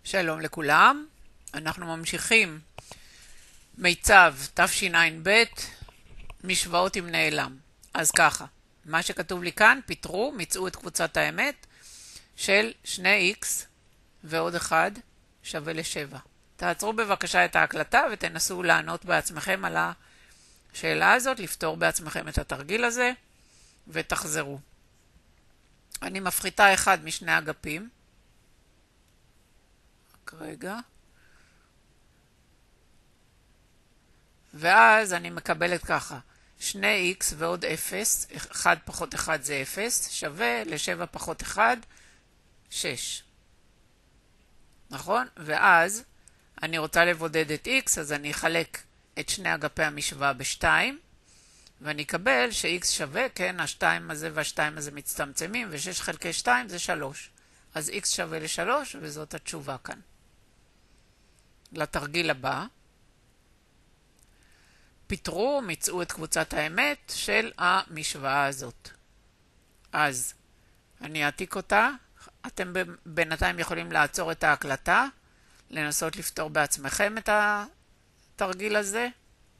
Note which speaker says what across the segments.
Speaker 1: שלום לכולם, אנחנו ממשיכים מיצב תשע"ב, משוואות עם נעלם. אז ככה, מה שכתוב לי כאן, פיתרו, מצאו את קבוצת האמת של 2x ועוד 1 שווה ל7. תעצרו בבקשה את ההקלטה ותנסו לענות בעצמכם על השאלה הזאת, לפתור בעצמכם את התרגיל הזה ותחזרו. אני מפחיתה אחד משני אגפים. רגע. ואז אני מקבלת ככה, 2x ועוד 0, 1 פחות 1 זה 0, שווה ל7 פחות 1, 6. נכון? ואז אני רוצה לבודד את x, אז אני אחלק את שני אגפי המשוואה ב2, ואני אקבל ש-x שווה, כן, ה-2 הזה וה-2 הזה מצטמצמים, ו-6 חלקי 2 זה 3. אז x שווה ל3, וזאת התשובה כאן. לתרגיל הבא, פיתרו, מצאו את קבוצת האמת של המשוואה הזאת. אז אני אעתיק אותה. אתם בינתיים יכולים לעצור את ההקלטה, לנסות לפתור בעצמכם את התרגיל הזה.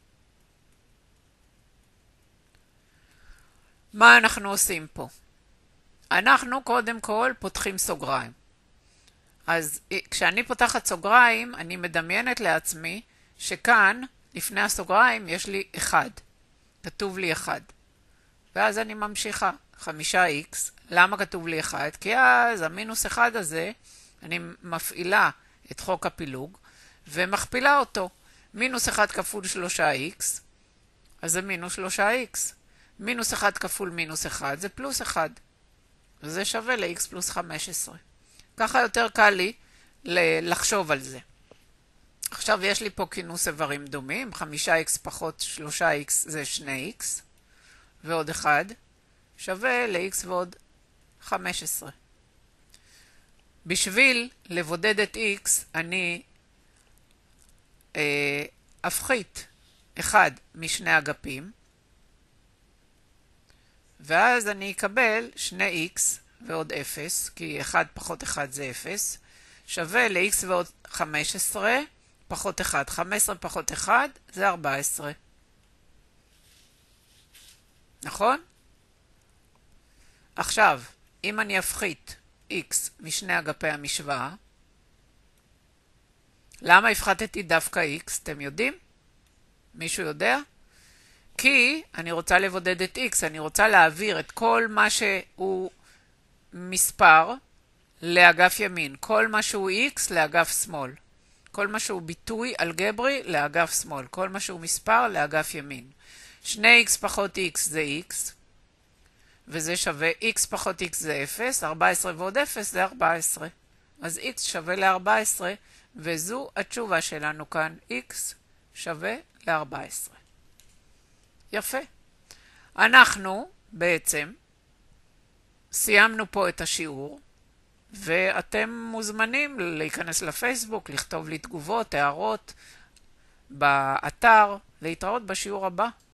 Speaker 1: מה אנחנו עושים פה? אנחנו קודם כל פותחים סוגריים. אז כשאני פותחת סוגריים, אני מדמיינת לעצמי שכאן, לפני הסוגריים, יש לי 1. כתוב לי 1. ואז אני ממשיכה. 5x. למה כתוב לי 1? כי אז המינוס 1 הזה, אני מפעילה את חוק הפילוג, ומכפילה אותו. מינוס 1 כפול 3x, אז זה מינוס 3x. מינוס 1 כפול מינוס 1 זה פלוס 1. וזה שווה ל-x פלוס 15. ככה יותר קל לי לחשוב על זה. עכשיו יש לי פה כינוס איברים דומים, 5x פחות 3x זה 2x, ועוד 1 שווה ל-x ועוד 15. בשביל לבודד את x, אני אפחית 1 משני אגפים, ואז אני אקבל 2x ועוד 0, כי 1 פחות 1 זה 0, שווה ל-x ועוד 15 פחות 1. 15 פחות 1 זה 14. נכון? עכשיו, אם אני אפחית x משני אגפי המשוואה, למה הפחתתי דווקא x? אתם יודעים? מישהו יודע? כי אני רוצה לבודד את x, אני רוצה להעביר את כל מה שהוא מספר לאגף ימין, כל מה שהוא x לאגף שמאל, כל מה שהוא ביטוי אלגברי לאגף שמאל, כל מה שהוא מספר לאגף ימין. 2x פחות x זה x, וזה שווה x פחות x זה 0, 14 ועוד 0 זה 14. אז x שווה ל-14, וזו התשובה שלנו כאן, x שווה ל-14. יפה. אנחנו בעצם סיימנו פה את השיעור, ואתם מוזמנים להיכנס לפייסבוק, לכתוב לי תגובות, הערות באתר, להתראות בשיעור הבא.